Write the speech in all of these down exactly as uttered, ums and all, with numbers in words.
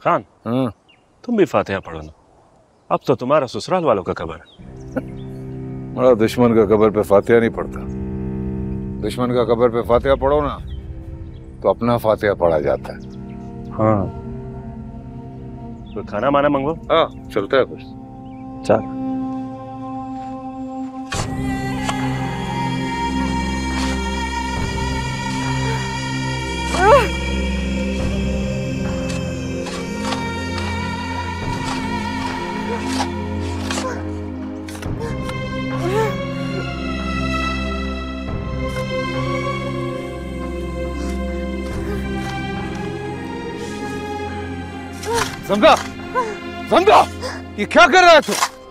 खान, हाँ तुम भी फातिहा पढ़ो ना, अब तो तुम्हारा ससुराल वालों का कबर है। बड़ा दुश्मन का कबर पे फातिहा नहीं पढ़ता। दुश्मन का कबर पे फातिहा पढ़ो ना तो अपना फातिहा पढ़ा जाता है। हाँ, तो खाना माना मंगो। हाँ चलता है कुछ। चल। समझा समझा ये क्या कर रहा है तू?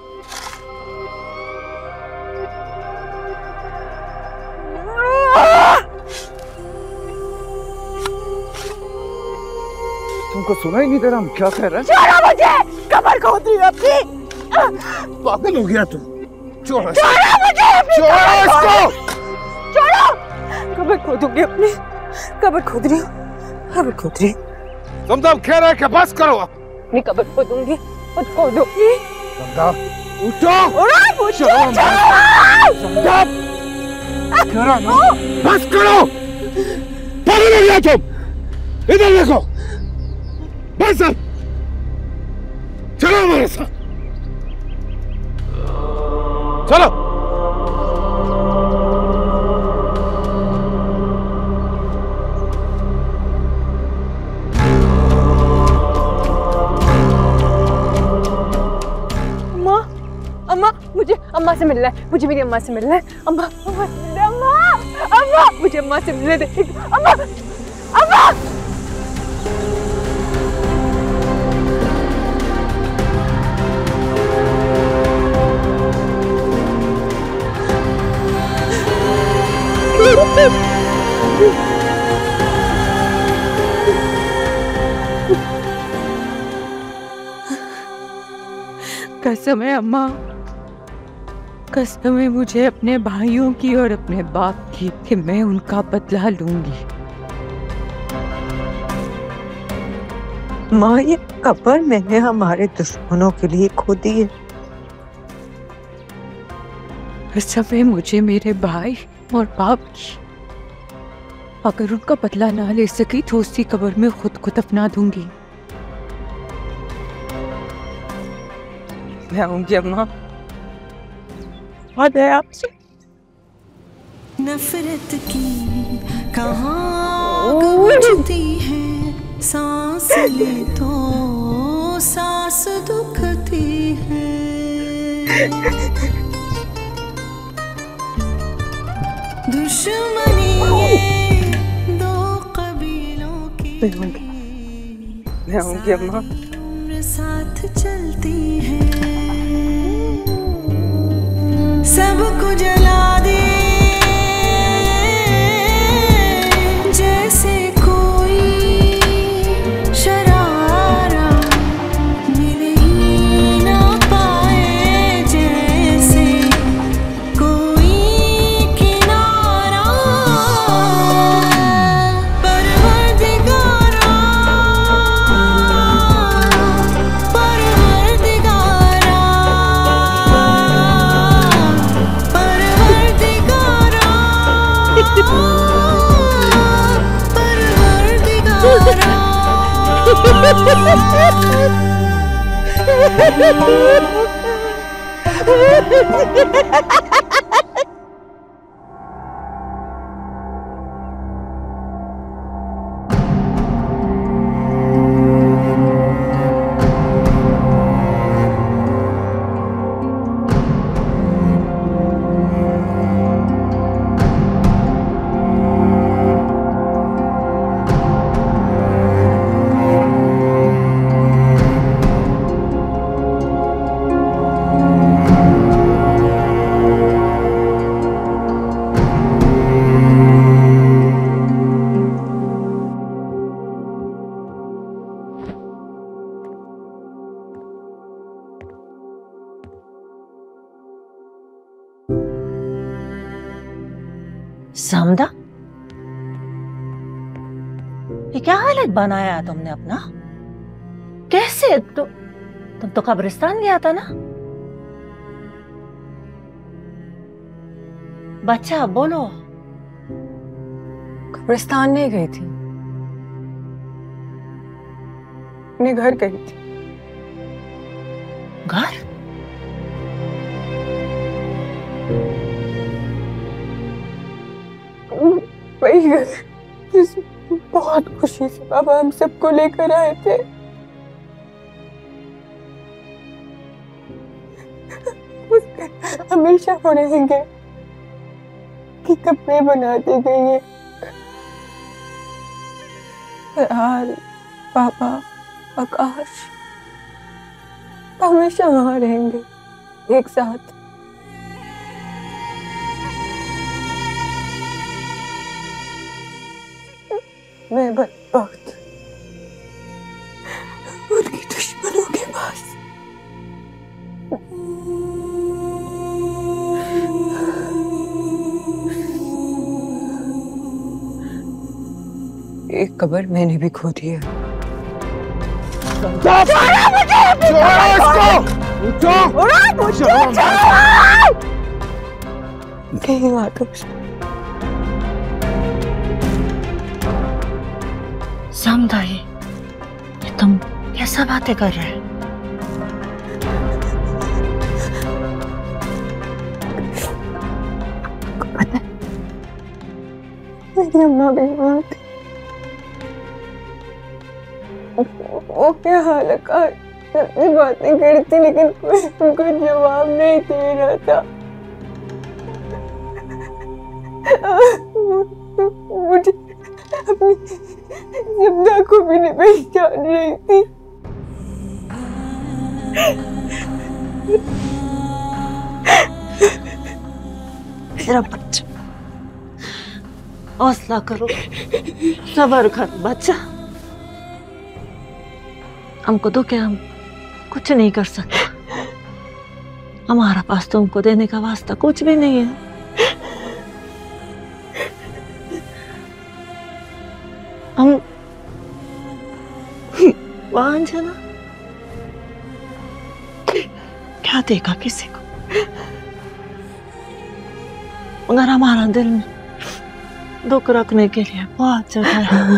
तुमको सुना ही नहीं दे रहा हम क्या कह रहे हैं? छोड़ो मुझे, कमर खोद रही हूँ अपनी। पागल हो गया तू? छोड़ो छोड़ो मुझे, छोड़ो इसको। छोड़ो। कमर खोदूंगी अपनी, कमर खोद रही हूँ, कमर खोद रही हूँ। समझा कह रहा है कि बस करो। अपनी कमर खोदूंगी, खुद खोदूंगी। समझा उठो। उठो, चलो समझा कह रहा ना बस करो। पागल हो गया तुम? इधर देखो बस अब चलो हमारे साथ चलो। अम्मा, अम्मा मुझे अम्मा से मिलना है, मुझे मेरी अम्मा से मिलना है। अम्मा, अम्मा से मिलना है, अम्मा, अम्मा मुझे अम्मा से मिलने दे। अम्मा, अम्मा। कसम है अम्मा, कसम है मुझे अपने भाइयों की और अपने बाप की कि मैं उनका बदला लूंगी। माँ ये कब्र मैंने हमारे दुश्मनों के लिए खोदी है। कसम है मुझे मेरे भाई और बाप की, अगर उनका बदला ना ले सकी तो उसी कब्र में खुद को दफना दूंगी। मैं आऊंगी अम्मा, वादा है आपसे। नफरत की कहाँ गूंजती है, सांस ले तो सांस दुखती है। दुश्मनी ये दो कबीलों की, मैं आऊंगी अम्मा। उम्र साथ चलती है, सबको जला दे जैसे कोई शरारा, मिल ही ना पाए जैसे कोई किनारा। परवरदिगारा, परवरदिगारा, परवरदिगारा, समझा ये क्या हालत बनाया है तुमने अपना? कैसे? तो तुम तो कब्रिस्तान गया था ना? बच्चा बोलो। कब्रिस्तान नहीं गई थी, अपने घर गई थी। घर? वही घर जिसमें बहुत खुशी से बाबा हम सबको लेकर आए थे। उस घर हमेशा हो रहेंगे कि कपड़े बनाते गए फरहान, पापा, आकाश हमेशा वहां रहेंगे एक साथ। मैं बदबख्त उनकी दुश्मनों के पास। एक कब्र मैंने भी खो दी है। कहीं बातों समझाइए, ये तुम कैसा बातें कर रहे हो? पता है, मेरी अम्मा बीमार थी। वो क्या हाल का सबसे बातें करती, लेकिन कोई उनको जवाब नहीं दे रहा था। मुझे अपनी ज़िंदा को भी नहीं पहचान रही थी। मेरा बच्चा, हौसला करो, सब्र करो बच्चा। हमको तो क्या, हम कुछ नहीं कर सकते। हमारा पास तुमको देने का वास्ता कुछ भी नहीं है। हम वांछना क्या देगा किसी को, मगर हमारा दिल में दुख रखने के लिए बहुत जगह है।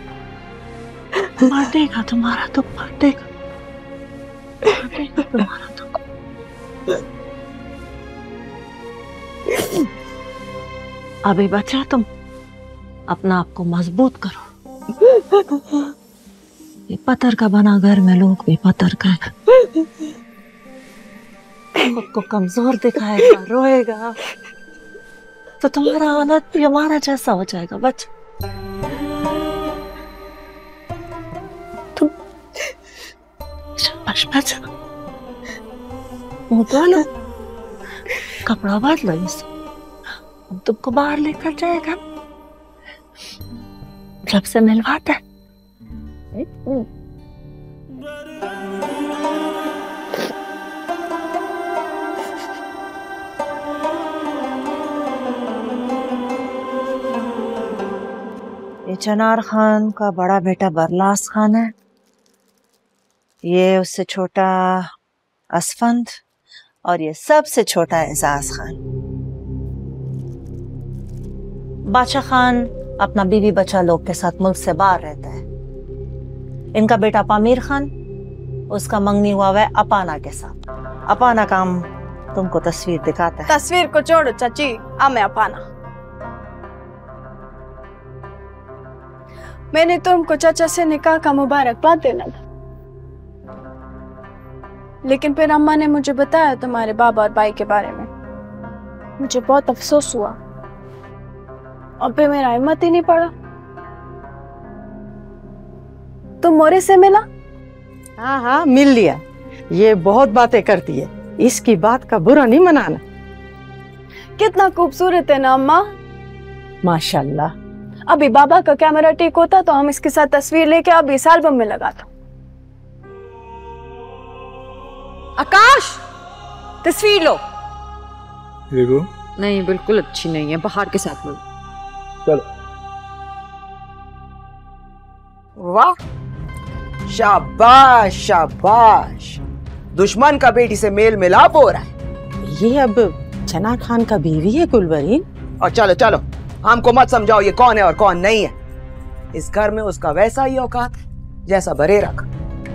बांटेगा तुम्हारा दुख, बांटेगा बांटेगा तुम्हारा दुख। अभी बच्चा, तुम अपना आप को मजबूत करो। ये पत्थर का बना घर में लोग भी पत्थर का है। खुद को कमजोर दिखाएगा, रोएगा, तो तुम्हारा हालत भी हमारा जैसा हो जाएगा बच्चा। तुम शाबाश बच्चा, मुंह धो लो, कपड़ा बदलो, इसे हम तुमको बाहर लेकर जाएगा, जब से मिलवाता है। ये चनार खान का बड़ा बेटा बरलास खान है, ये उससे छोटा असफंद, और ये सबसे छोटा एजाज खान। बादशाह खान अपना बीवी बच्चा लोग के साथ मुल्क से बाहर रहता है। इनका बेटा पामीर खान, उसका मंगनी हुआ है अपाना के साथ। अपाना का हम तुमको तस्वीर दिखाता है। तस्वीर को छोड़ो चाची, आ मैं अपाना। मैंने तुमको चाचा से निकाह का मुबारकबाद देना था, लेकिन फिर अम्मा ने मुझे बताया तुम्हारे बाबा और भाई के बारे में। मुझे बहुत अफसोस हुआ और फिर मेरा हिम्मत ही नहीं पड़ा। तुम मोरे से मिला? हाँ हाँ मिल लिया। ये बहुत बातें करती है, इसकी बात का बुरा नहीं मनाना। कितना खूबसूरत है ना अम्मा, माशाल्लाह। अभी बाबा का कैमरा ठीक होता तो हम इसके साथ तस्वीर लेके अब इस एल्बम में लगाता। आकाश, तस्वीर लो। देखो, नहीं बिल्कुल अच्छी नहीं है, बाहर के साथ में। चलो। वाह, शाबाश शाबाश, दुश्मन का बेटी से मेल मिलाप हो रहा है। ये अब चनार खान का बीवी है गुलबरीन। और चलो चलो, हमको मत समझाओ ये कौन है और कौन नहीं है। इस घर में उसका वैसा ही औकात है जैसा बरेरा का,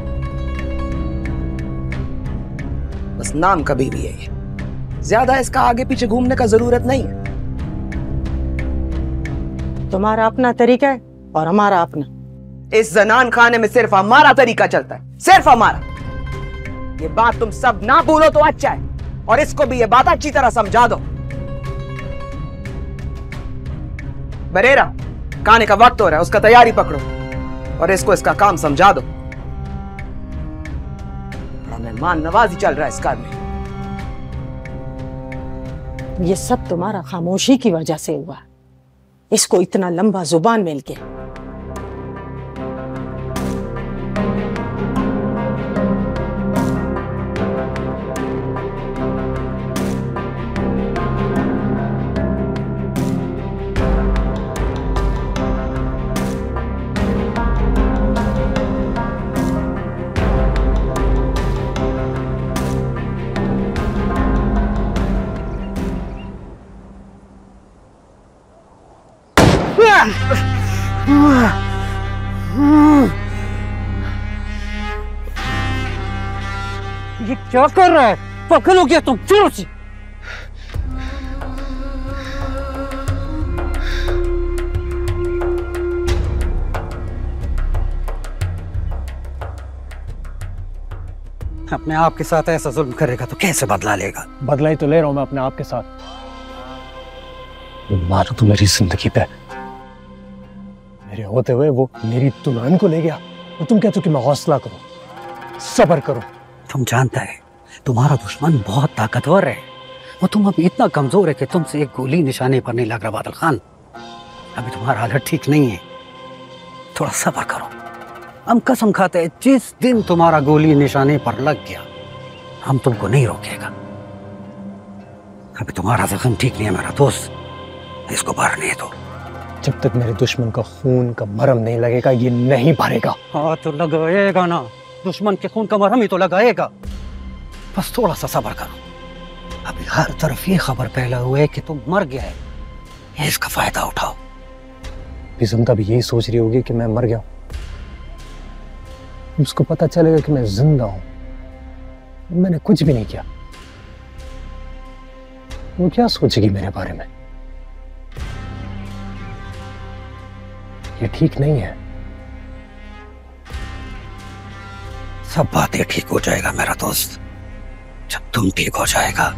बस नाम का बीवी है ये। ज्यादा इसका आगे पीछे घूमने का जरूरत नहीं है। तुम्हारा अपना तरीका है और हमारा अपना। इस जनान खाने में सिर्फ हमारा तरीका चलता है, सिर्फ हमारा। ये बात तुम सब ना भूलो तो अच्छा है, और इसको भी ये बात अच्छी तरह समझा दो। बरेरा, खाने का वक्त हो रहा है, उसका तैयारी पकड़ो और इसको इसका काम समझा दो। बड़ा मेहमान नवाजी चल रहा है इस घर में। ये सब तुम्हारा खामोशी की वजह से हुआ। इसको इतना लंबा जुबान मिल गया। ये क्या कर रहा है? पकड़ लो क्या तुम? जोर से। अपने आप के साथ ऐसा जुल्म करेगा तो कैसे बदला लेगा? बदला ही तो ले रहा हूं मैं अपने आप के साथ। मारो तो मेरी जिंदगी पे, मेरे होते हुए वो मेरी दुल्हन को ले गया और तुम कहते हो कि मैं हौसला करूं, सब्र करूं। तुम जानता है तुम्हारा दुश्मन बहुत ताकतवर है। वो तुम अभी इतना कमजोर है कि तुमसे एक गोली निशाने पर नहीं लग रहा। बादल खान, अभी तुम्हारा हालत ठीक नहीं है, थोड़ा सब्र करो। हम कसम खाते हैं जिस दिन तुम्हारा गोली निशाने पर लग गया हम तुमको नहीं रोकेगा। अभी तुम्हारा जख्म ठीक नहीं है मेरा दोस्त, इसको भरने दो। जब तक मेरे दुश्मन का खून का मरहम नहीं लगेगा ये नहीं भरेगा। हाँ तो लगाएगा ना, दुश्मन के खून का मरहम ही तो लगाएगा। बस थोड़ा सा सब्र करो। अभी हर तरफ ये खबर फैला हुआ है कि तुम मर गया है, ये इसका फायदा उठाओ। बिज़ुमता भी यही सोच रही होगी कि मैं मर गया हूं। उसको पता चलेगा कि मैं जिंदा हूं, मैंने कुछ भी नहीं किया। वो क्या सोचेगी मेरे बारे में? ये ठीक नहीं है। सब बातें ठीक हो जाएगा मेरा दोस्त, जब तुम ठीक हो जाएगा।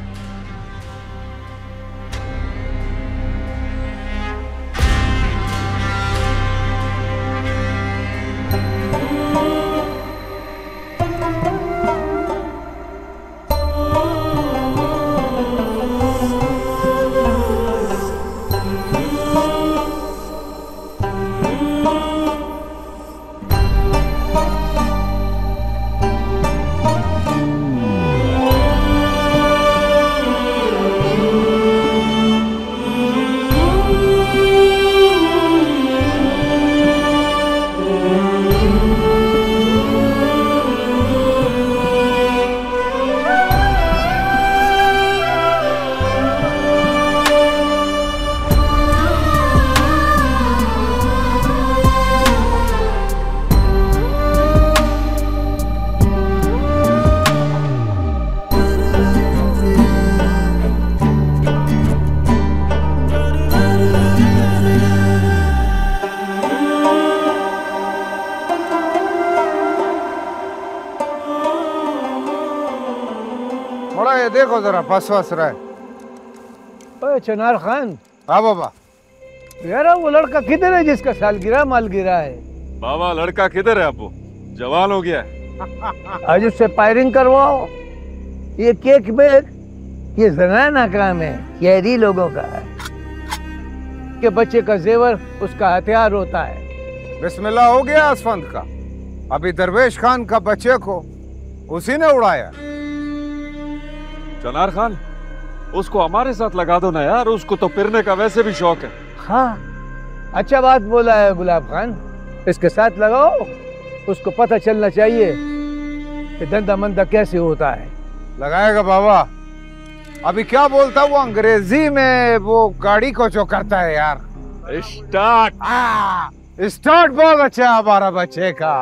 देखो जरा फंस फंस रहा है। ओए चनार खान। हाँ बाबा। यार वो लड़का किधर है जिसका सालगिरह मालगिरह है? बाबा लड़का किधर है? आपको जवान हो गया है। आज उससे फायरिंग करवाओ। ये केक बेग ये जनाना काम है, कैदी लोगों का है कि बच्चे का जेवर उसका हथियार होता है। बिस्मिल्लाह हो गया आसफंद का। अभी दरवेश खान का बच्चे को उसी ने उड़ाया। चनार खान, उसको हमारे साथ लगा दो ना यार, उसको तो फिरने का वैसे भी शौक है। हाँ, अच्छा बात बोला है गुलाब खान, इसके साथ लगाओ। उसको पता चलना चाहिए कि धंधा मंदा कैसे होता है। लगाएगा बाबा। अभी क्या बोलता वो अंग्रेजी में, वो गाड़ी को जो करता है यार। स्टार्ट। स्टार्ट बहुत अच्छा है हमारा बच्चे का।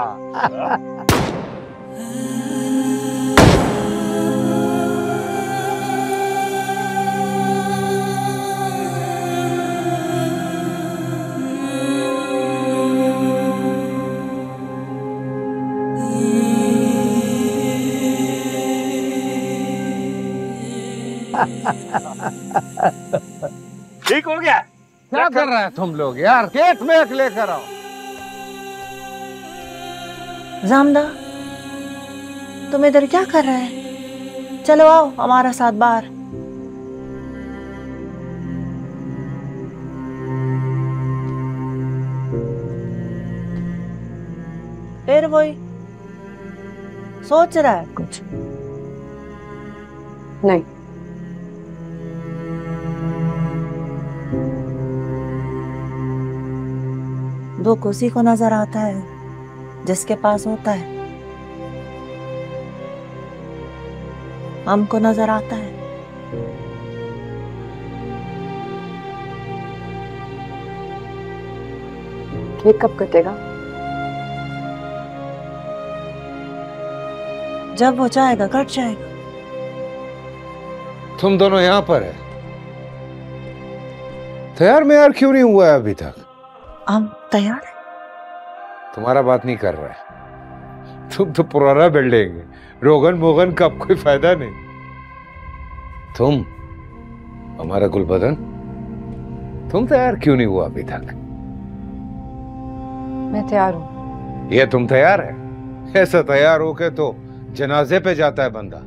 ठीक हो गया। क्या कर रहे हैं तुम लोग यार? केक मेक लेकर आओ। जामदा, तुम इधर क्या कर रहे हैं? चलो आओ हमारा साथ बाहर। फिर वही सोच रहा है कुछ? नहीं। दुख उसी को नजर आता है जिसके पास होता है। हमको नजर आता है। ये कब कटेगा? जब वो चाहेगा कट जाएगा। तुम दोनों यहाँ पर है, तैयार में यार क्यों नहीं हुआ है अभी तक? हम तैयार हैं। तुम्हारा बात नहीं कर रहा है। तुम तो पुराना बिल्डिंग है, रोगन मोगन का अब कोई फायदा नहीं। तुम हमारा गुलबदन, तुम तैयार क्यों नहीं हुआ अभी तक? मैं तैयार हूँ। ये तुम तैयार है? ऐसा तैयार होके तो जनाजे पे जाता है बंदा।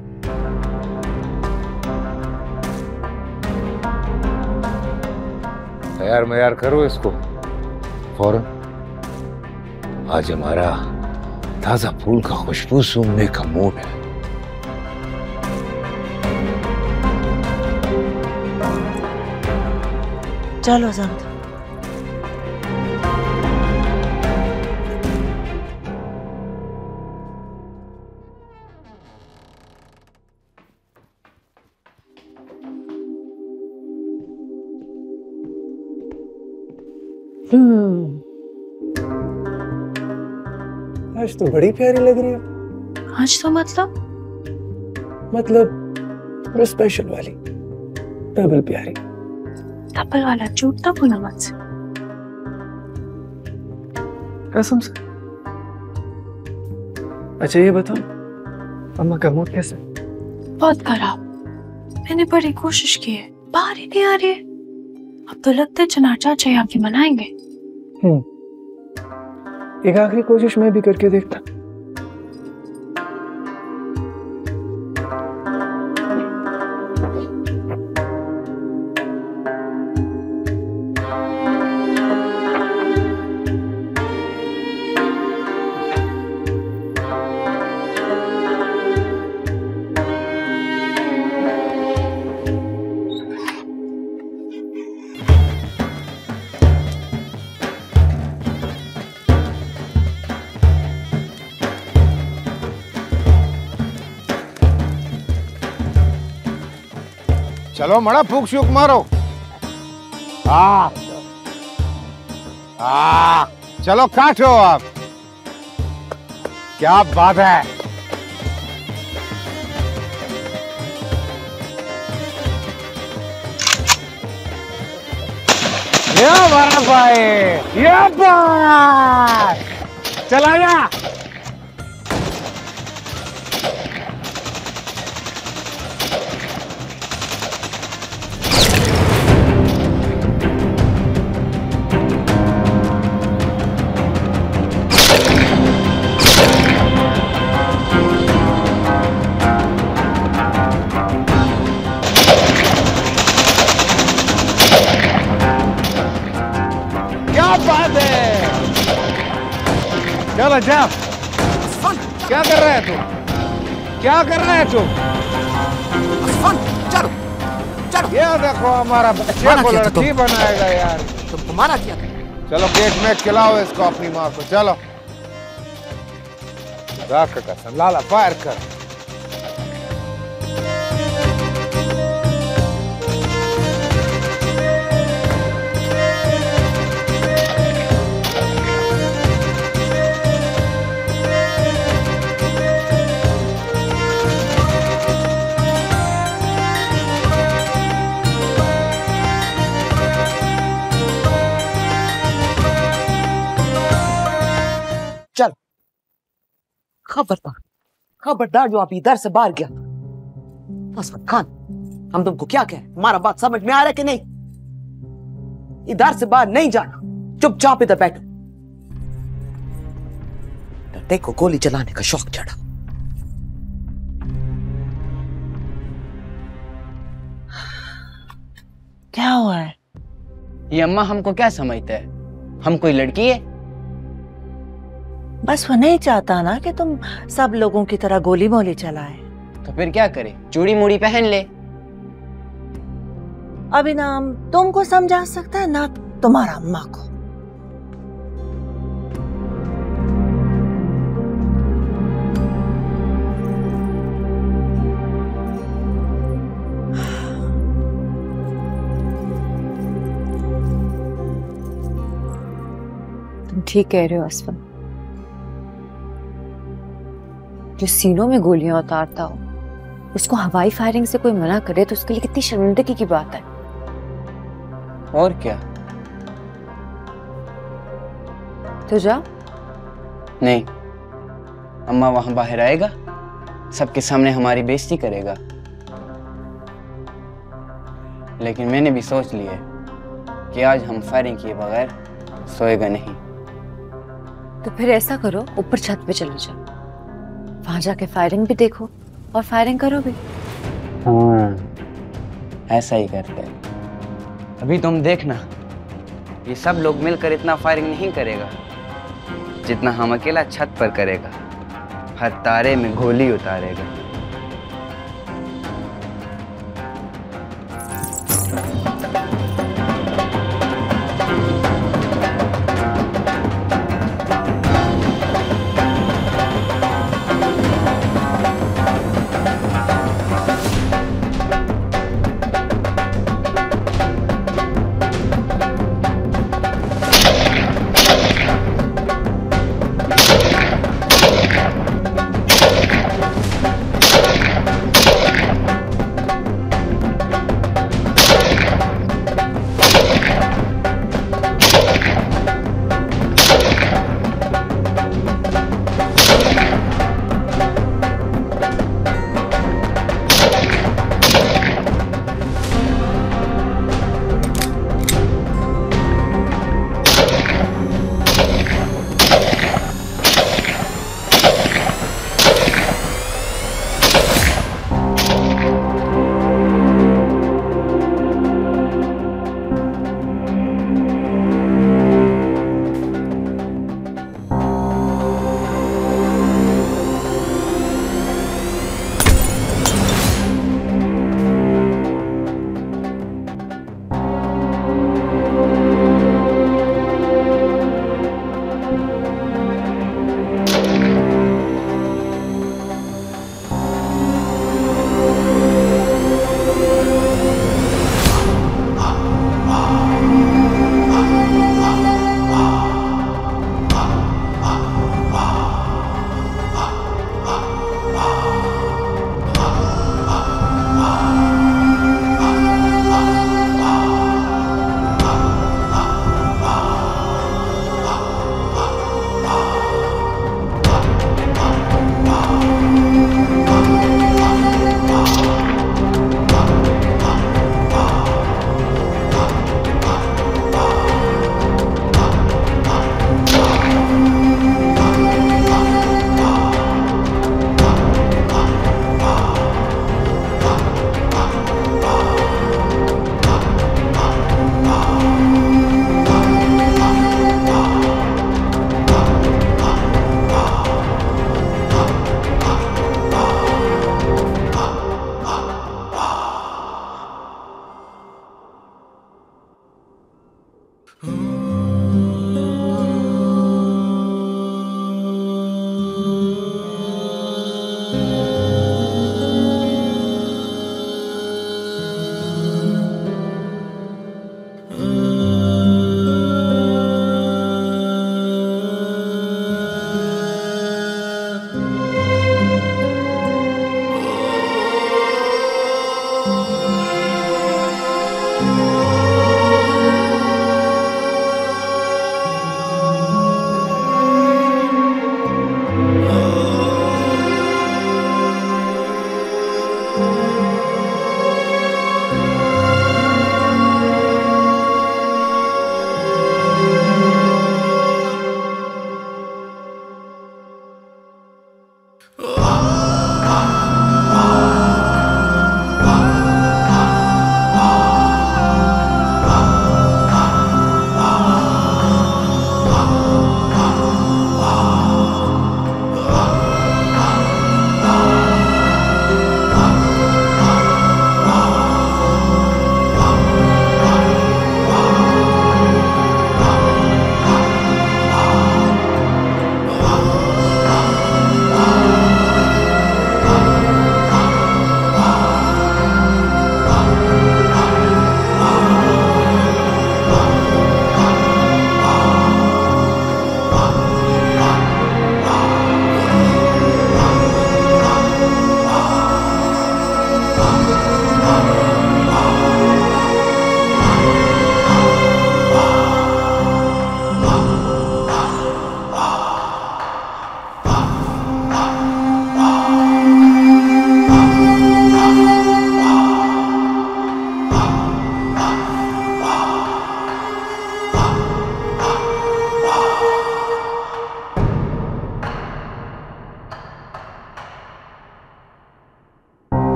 तैयार मैयार करो इसको फौरन। आज हमारा ताजा फूल का खुशबू सूंघने का मूड है। चलो जामदा। हम्म, आज तो बड़ी प्यारी लग रही हो। आज तो मतलब मतलब थोड़ा स्पेशल वाली, डबल प्यारी। डबल वाला झूठ ना बोला मुझसे। कसम से। अच्छा ये बताओ, अम्मा का मूड कैसा? बहुत खराब। मैंने बड़ी कोशिश की है, बाहर ही नहीं आ रही है। अब तो लगता है चनार चाचा यहाँ की मनाएंगे। हम्म, एक आखिरी कोशिश मैं भी करके देखता। चलो मड़ा फूक शूक मारो। हाँ हाँ, चलो काटो आप। क्या बात है? ये हमारा भाई, ये बात चला गया। चलो जा। क्या कर रहा है तू? क्या कर रहा है तू? चलो चलो। ये देखो हमारा बच्चे को लड़की बनाएगा यार। तुमको माना किया। चलो केक में खिलाओ इसको अपनी माँ को। चलो खुदा का कसम लाला फायर कर। चलो, खबरदार खबरदार जो आप इधर से बाहर गया। असफर खान, हम तुमको क्या कह रहे हैं? हमारा बात समझ में आ रहा है कि नहीं? इधर से बाहर नहीं जाना, चुपचाप इधर बैठो। देखो गोली चलाने का शौक चढ़ा। क्या हुआ है? ये अम्मा हमको क्या समझते है? हम कोई लड़की है? बस वो नहीं चाहता ना कि तुम सब लोगों की तरह गोली मोली चलाए। तो फिर क्या करे? चूड़ी मूड़ी पहन ले। अभी ना हम तुमको समझा सकता है ना तुम्हारा अम्मा को। तुम ठीक कह रहे हो असफर। जो सीनों में गोलियां उतारता हो उसको हवाई फायरिंग से कोई मना करे तो उसके लिए कितनी शर्मिंदगी की बात है। और क्या? तो जा। नहीं, अम्मा वहां बाहर आएगा, सबके सामने हमारी बेइज्जती करेगा। लेकिन मैंने भी सोच लिया कि आज हम फायरिंग किए बगैर सोएगा नहीं। तो फिर ऐसा करो, ऊपर छत पे चले जाओ, वहां जाके फायरिंग भी देखो और फायरिंग करो भी। हाँ, ऐसा ही करते हैं। अभी तुम देखना, ये सब लोग मिलकर इतना फायरिंग नहीं करेगा जितना हम अकेला छत पर करेगा। हर तारे में गोली उतारेगा।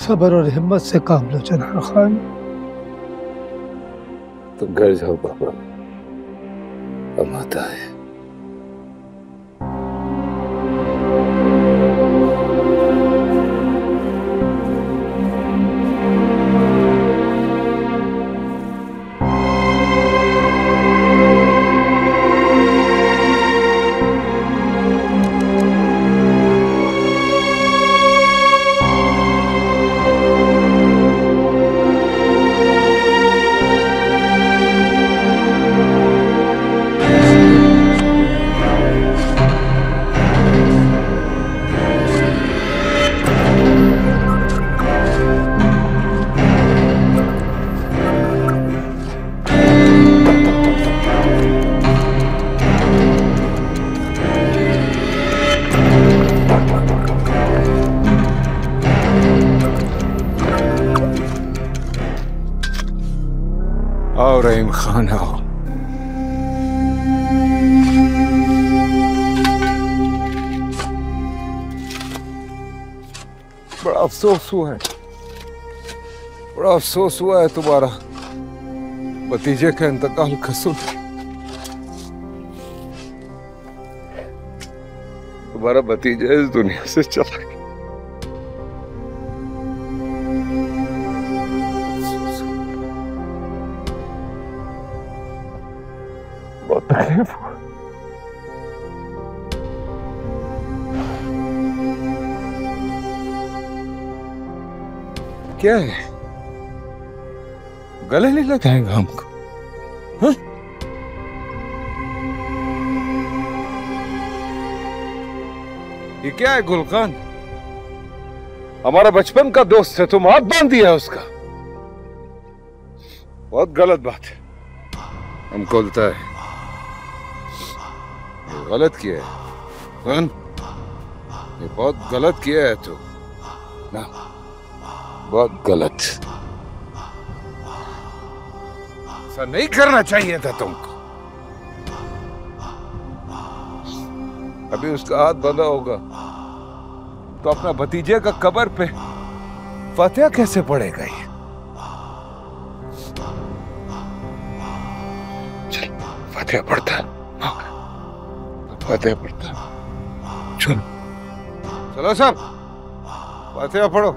सब्र और हिम्मत से काम लो जनाब खान। तुम घर जाओ बाबा, हम आता है। आओ रहीम खान आओ। बड़ा अफसोस हुआ है, बड़ा अफसोस हुआ है तुम्हारा भतीजे का इंतकाल का सुन। तुम्हारा भतीजा इस दुनिया से चला गया। बहुत तकलीफ हुआ। क्या है, गले नहीं लगाएगा हमको? हाँ? ये क्या है गुलकान? हमारा बचपन का दोस्त है, तुम हाथ बांध दिया उसका। बहुत गलत बात है, हमको लगता है ये गलत किया है। कौन? ये बहुत गलत किया है तू ना, बहुत गलत। ऐसा नहीं करना चाहिए था तुमको। अभी उसका हाथ बंधा होगा तो अपना भतीजे का कब्र पे फातिहा कैसे पड़ेगा ये? चल फातिहा पढ़ता है, फातिहा पढ़ता है। चलो चलो सब फातिहा पढ़ो।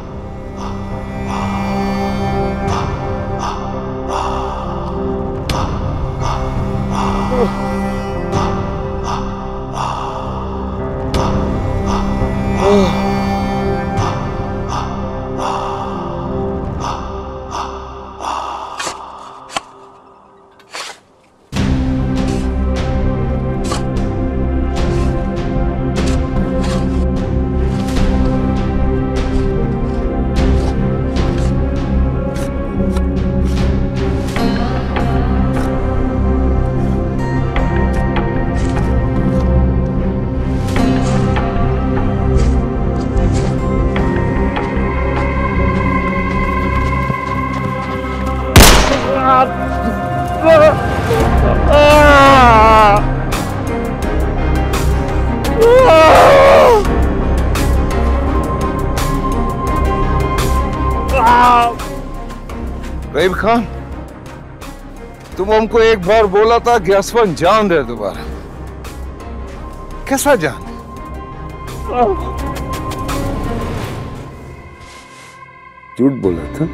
रहीम खान, तुम हमको एक बार बोला था कि असफन जान दे दोबारा। कैसा जान? झूठ बोला था।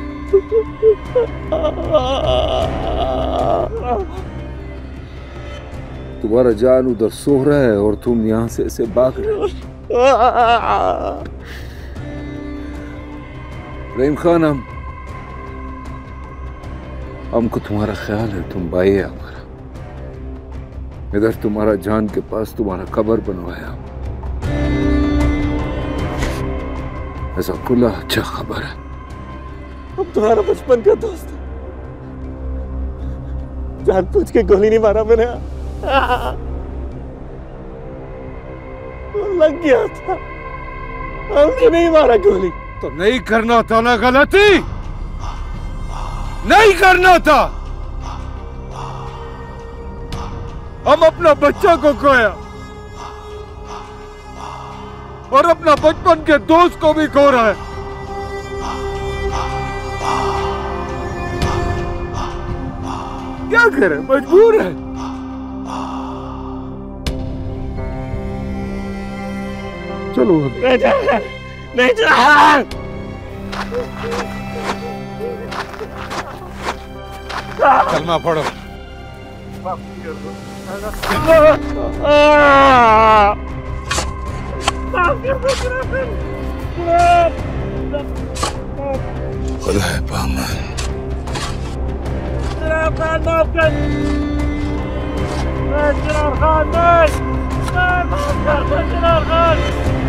तुम्हारा जान उधर सो रहा है और तुम यहां से ऐसे भाग रहे हो। रहीम खान, हम हमको तुम्हारा ख्याल है, तुम भाई है हमारा। इधर तुम्हारा जान के पास तुम्हारा कब्र बनवाया, ऐसा खुला अच्छा खबर है। हम तुम्हारा बचपन का दोस्त है, जान पूछ के गोली नहीं मारा मैंने, लग गया था, हमने नहीं मारा गोली। तो नहीं करना था ना गलती, नहीं करना था। हम अपना बच्चा को खोया और अपना बचपन के दोस्त को भी खो रहा है। क्या करे, मजबूर है। चलो नहीं जा नहीं जा कलमा पढ़ो। खुदा है पामन। जनाब खान माफ कर, जनाब खान नहीं, माफ कर जनाब खान।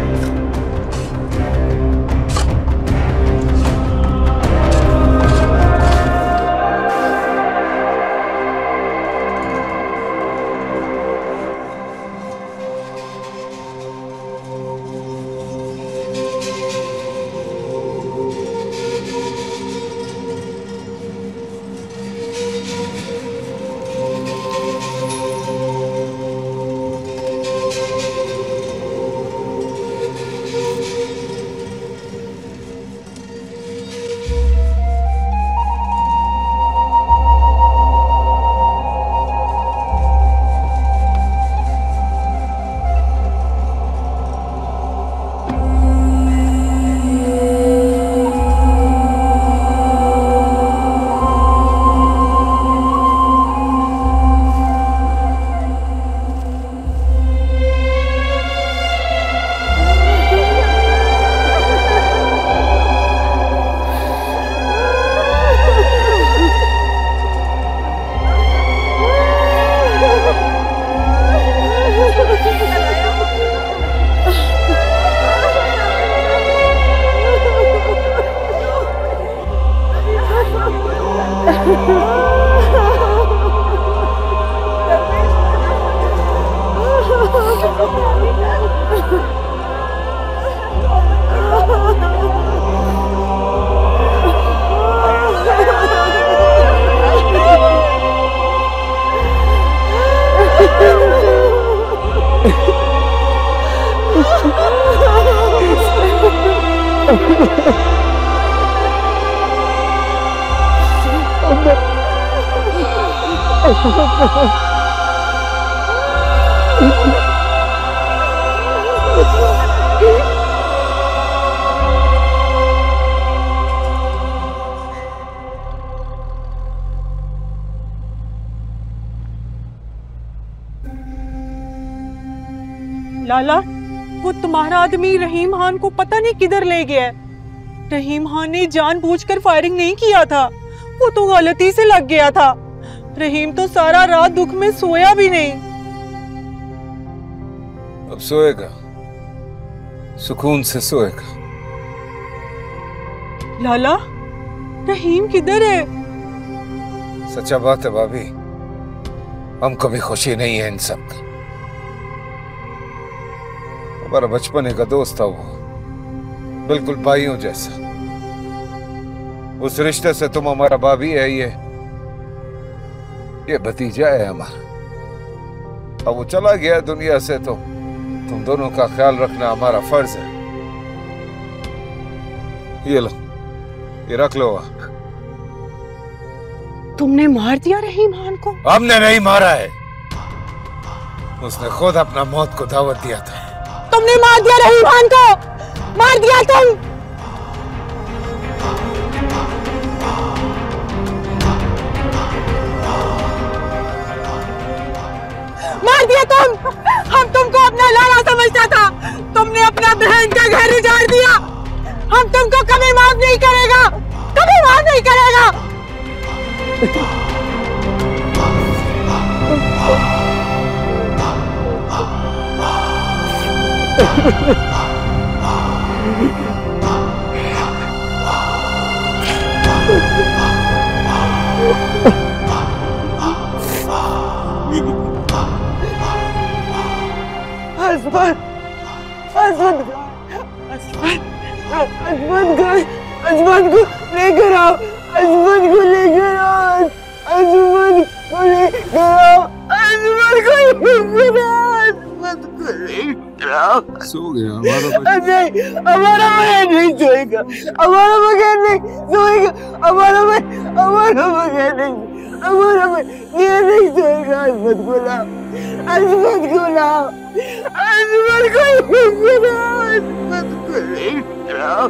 लाला, वो तुम्हारा आदमी रहीम खान को पता नहीं किधर ले गया है। रहीम खान ने जानबूझकर फायरिंग नहीं किया था, वो तो गलती से लग गया था। रहीम तो सारा रात दुख में सोया भी नहीं। अब सोएगा, सुकून से सोएगा। लाला, रहीम किधर है? सच्चा बात है भाभी, हमको भी खुशी नहीं है इन सब की। हमारा बचपने का दोस्त था वो, बिल्कुल भाइयों जैसा। उस रिश्ते से तुम हमारा भाभी है, ये ये भतीजा है हमारा। अब वो चला गया दुनिया से, तो तुम दोनों का ख्याल रखना हमारा फर्ज है। ये लो, ये रख लो। तुमने मार दिया रहीम खान को? हमने नहीं मारा है, उसने खुद अपना मौत को दावत दिया था। तुमने मार दिया रहीम खान को, मार दिया तुम। मार दिया तुम। हम तुमको अपना लाला समझता था, तुमने अपना बहन का घर उजाड़ दिया। हम तुमको कभी माफ नहीं करेगा, कभी माफ नहीं करेगा। अजमत, अजमत, अजमत को, अजमत को लेकर आओ, अजमत को लेकर आओ, अजमत को लेकर आओ, अजमत को लेकर आओ, अजमत को लेकर सो गया हमारा नहीं, हमारा बगैर नहीं सोएगा, हमारा बगैर नहीं सोएगा, हमारा बगैर हमारा बगैर नहीं हमारा बगैर ये नहीं सोएगा। अजमत को लाओ, अजमत को लाओ, अजमत को लाओ, अजमत को लाओ।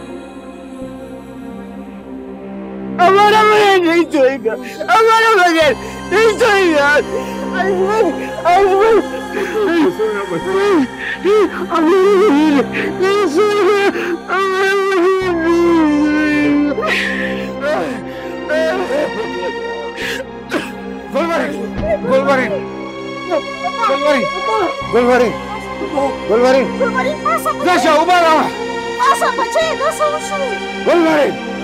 हमारा बगैर नहीं सोएगा, हमारा बगैर नहीं सोएगा। अजमत अजमत नहीं सोएगा, हमारा बगैर नहीं गुलबरीन गुलबरीन गुलबरीन गुलबरीन गुलबरीन दशा उभा राहा गुलबरीन